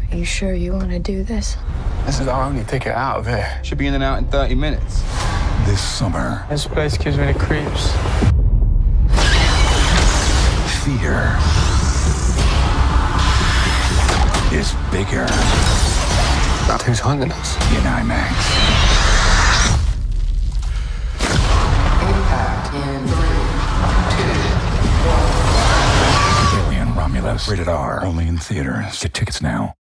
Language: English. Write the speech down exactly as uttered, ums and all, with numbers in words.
Are you sure you want to do this? This is our only ticket out of here. Should be in and out in thirty minutes. This summer, This place gives me the creeps. fear is bigger That who's hunting us? in IMAX. Impact in three, two, one. Alien Romulus. Rated R. Only in theaters. Get tickets now.